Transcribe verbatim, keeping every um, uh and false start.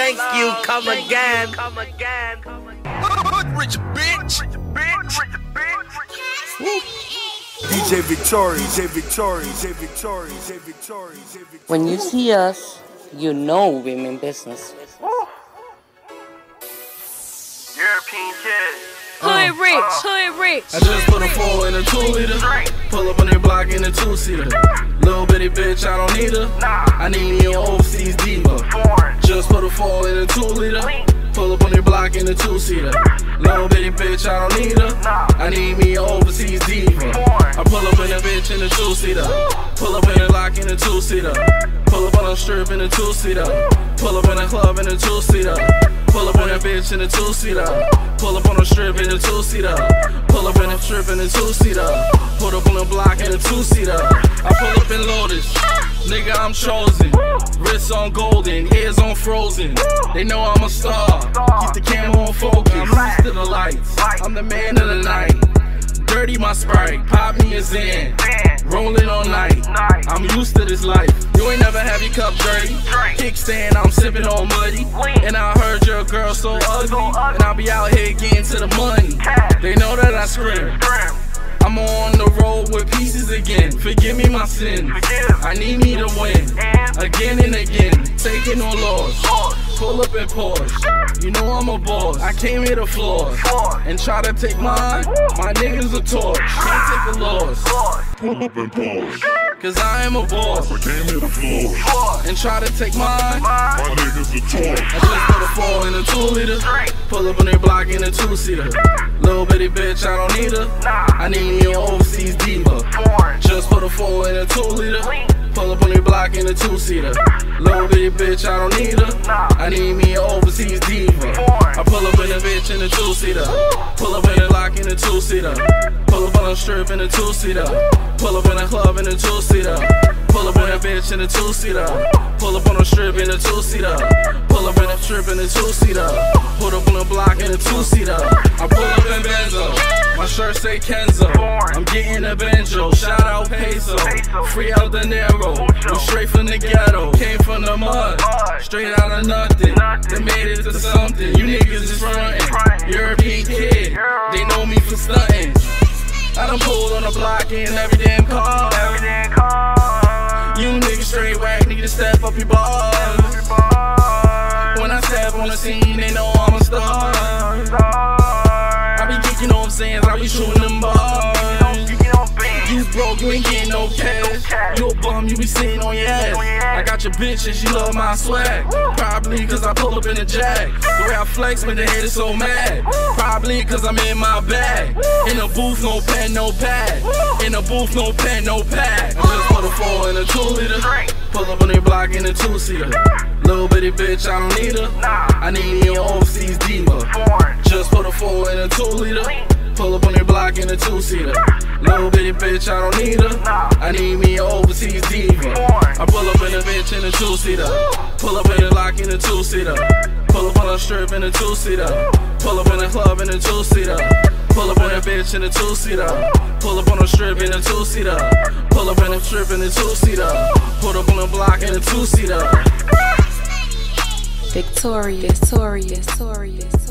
thank you, come again. Come again. Rich bitch. D J Victory, D J Victory, D J Victory, D J Victory, D J Victory. When you see us, you know we mean business. European kid. Hood rich, hood rich. I just put a four in a two liter. Pull up on their block in a two seater. Little bitty bitch, I don't need her. I need me an overseas diva. Just put a four in a two liter. Pull up on their block in a two seater. Little bitty bitch, I don't need her. I need me an overseas diva. I pull up in a bitch in a two seater. Pull up in a block in a two seater. Pull up on a strip in a two seater. Pull up in a club in a two seater. Pull up on a bitch in a two seater. Pull up on a strip in a two seater. Pull up in a strip in a two seater. Pull up on a block in a two seater. I pull up in Lotus. Nigga, I'm chosen. Wrists on golden, ears on frozen. They know I'm a star. Keep the camera on focus. Used to the lights. I'm the man of the night. Dirty my Sprite, pop me a Zan. Rolling all night. I'm used to this life. You ain't never have your cup dirty. Kickstand, I'm sipping on muddy. And I heard your girl so ugly. And I'll be out here getting to the money. They know that I scream. I'm on the road with pieces again. Forgive me my sins. I need me to win again and again. Taking no loss. Pull up in Porsche. You know I'm a boss. I came here to floss and try to take mine. My niggas a torch. Can't take a loss. Pull up in Porsche. Cause I am a boss. I came here to floss and try to take mine. My niggas a torch. I just put a four in a two liter. Pull up on their block in a two seater. Little bitty bitch, I don't need her. I need me an overseas diva. Just put a four in a two liter. Pull up on their block in a two seater. Little bitty bitch, I don't need her. I need me an overseas diva. I pull up in a bitch in a two seater. Pull up in a block in a two seater. Pull up on a strip in a two seater. Pull up in a club in a two seater. Pull up in a bitch in a two seater. Pull up on a strip in a two seater. Pull up in a strip in a two seater. Pull up on a block in a two seater. I pull up in Benzo. My shirt say Kenzo. I'm getting a Benjo. Shout out Peso. Free El Dinero. I'm straight from the ghetto. Came from the mud. Straight out of nothing. They made it to something. You niggas is frontin'. European kid. They know me for stuntin'. I done pulled on the block in every damn car. You niggas straight whack, need to step up your bars. When I step on the scene, they know I'm a star. I be kicking on sands, I be shooting them bars. You broke, you ain't getting no cash. You a bum, you be sitting on your ass. I got your bitch and she love my swag. Probably cause I pull up in a jack. The way I flex when the head is so mad. Probably cause I'm in my bag. In the booth, no pen, no pad. In the booth, no pen, no pad. I just put a four in a two liter. Pull up on their block in a two seater. Little bitty bitch, I don't need her. I need me an overseas diva. Just put a four in a two liter. Pull up on their block in a two seater. Little bitty bitch, I don't need her. I need me an overseas diva. I pull up in a bitch in a two seater. Pull up in a block in a two seater. Pull up on a strip in a two seater. Pull up in a club in a two seater. Pull up on a bitch in a two seater. Pull up on a strip in a two seater. Pull up in a strip in a two seater. Pull up on a block in a two seater. Victorious, Victorious, Victorious.